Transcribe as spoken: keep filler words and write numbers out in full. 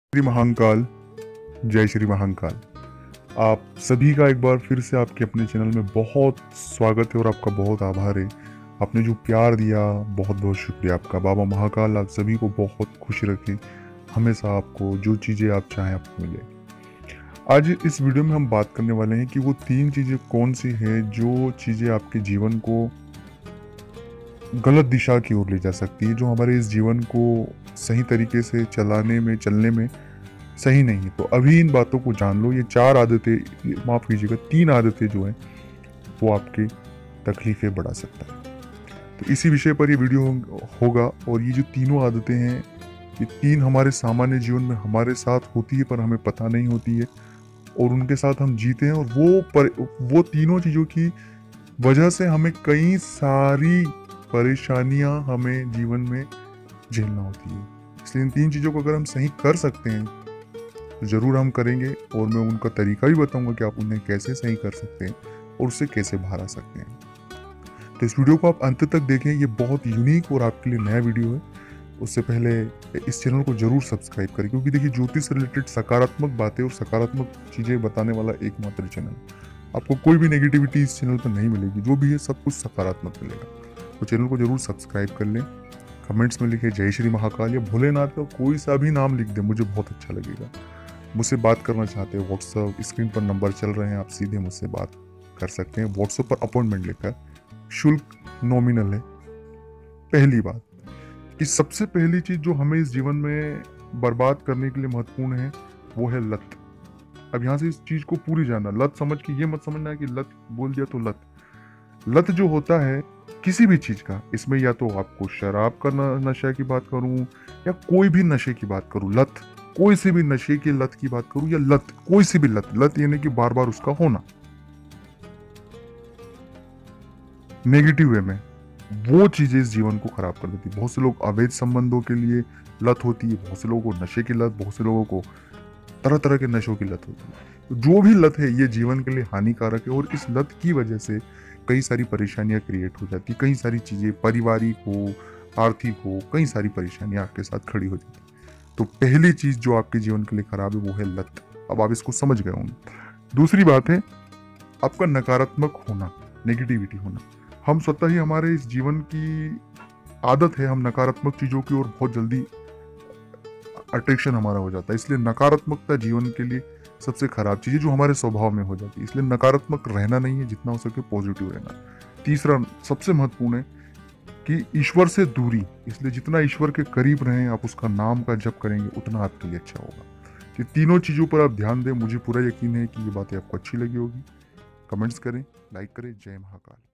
श्री महाकाल। जय श्री महाकाल। आप सभी का एक बार फिर से आपके अपने चैनल में बहुत स्वागत है और आपका बहुत आभार है। आपने जो प्यार दिया, बहुत बहुत शुक्रिया आपका। बाबा महाकाल आप सभी को बहुत खुश रखें, हमेशा आपको जो चीज़ें आप चाहें आपको मिले। आज इस वीडियो में हम बात करने वाले हैं कि वो तीन चीज़ें कौन सी हैं जो चीज़ें आपके जीवन को गलत दिशा की ओर ले जा सकती है, जो हमारे इस जीवन को सही तरीके से चलाने में चलने में सही नहीं है। तो अभी इन बातों को जान लो। ये चार आदतें, माफ कीजिएगा तीन आदतें जो हैं वो आपकी तकलीफें बढ़ा सकता है। तो इसी विषय पर ये वीडियो होगा। और ये जो तीनों आदतें हैं, ये तीन हमारे सामान्य जीवन में हमारे साथ होती है पर हमें पता नहीं होती है, और उनके साथ हम जीते हैं। और वो पर वो तीनों चीज़ों की वजह से हमें कई सारी परेशानियां हमें जीवन में झेलना होती है। इसलिए इन तीन चीज़ों को अगर हम सही कर सकते हैं तो ज़रूर हम करेंगे, और मैं उनका तरीका भी बताऊंगा कि आप उन्हें कैसे सही कर सकते हैं और उससे कैसे बाहर आ सकते हैं। तो इस वीडियो को आप अंत तक देखें, ये बहुत यूनिक और आपके लिए नया वीडियो है। उससे पहले इस चैनल को जरूर सब्सक्राइब करें, क्योंकि देखिए ज्योतिष से रिलेटेड सकारात्मक बातें और सकारात्मक चीज़ें बताने वाला एकमात्र चैनल। आपको कोई भी नेगेटिविटी इस चैनल पर नहीं मिलेगी, जो भी है सब कुछ सकारात्मक मिलेगा। तो चैनल को जरूर सब्सक्राइब कर लें। कमेंट्स में लिखे जय श्री महाकाल या भोलेनाथ का कोई सा भी नाम लिख दें, मुझे बहुत अच्छा लगेगा। मुझसे बात करना चाहते हैं, व्हाट्सएप स्क्रीन पर नंबर चल रहे हैं, आप सीधे मुझसे बात कर सकते हैं। व्हाट्सएप पर अपॉइंटमेंट लेकर, शुल्क नॉमिनल है। पहली बात कि सबसे पहली चीज जो हमें इस जीवन में बर्बाद करने के लिए महत्वपूर्ण है वो है लत। अब यहाँ से इस चीज को पूरी जानना, लत समझ के ये मत समझना है कि लत बोल दिया तो लत। लत जो होता है किसी भी चीज का, इसमें या तो आपको शराब का नशे की बात करूं या कोई भी नशे की बात करूं, लत कोई से भी नशे की लत की बात करूं या लत कोई सी भी लत, लत यानी कि बार बार उसका होना नेगेटिव वे में, वो चीजें इस जीवन को खराब कर देती है। बहुत से लोग अवैध संबंधों के लिए लत होती है, बहुत से लोगों को नशे की लत, बहुत से लोगों को तरह तरह के नशों की लत होती है। तो जो भी लत है ये जीवन के लिए हानिकारक है, और इस लत की वजह से कई सारी परेशानियां क्रिएट हो जाती, कई सारी चीजें पारिवारिक हो, आर्थिक हो, कई सारी परेशानियां आपके साथ खड़ी हो जाती। तो पहली चीज जो आपके जीवन के लिए खराब है वो है लत। अब आप इसको समझ गए होंगे। दूसरी बात है आपका नकारात्मक होना, नेगेटिविटी होना। हम स्वतः ही, हमारे इस जीवन की आदत है, हम नकारात्मक चीजों की ओर बहुत जल्दी अट्रैक्शन हमारा हो जाता है। इसलिए नकारात्मकता जीवन के लिए सबसे खराब चीज है जो हमारे स्वभाव में हो जाती है। इसलिए नकारात्मक रहना नहीं है, जितना हो सके पॉजिटिव रहना। तीसरा सबसे महत्वपूर्ण है कि ईश्वर से दूरी। इसलिए जितना ईश्वर के करीब रहें, आप उसका नाम का जप करेंगे, उतना आपके लिए अच्छा होगा। ये तीनों चीजों पर आप ध्यान दें। मुझे पूरा यकीन है कि ये बातें आपको अच्छी लगी होगी। कमेंट्स करें, लाइक करें। जय महाकाल।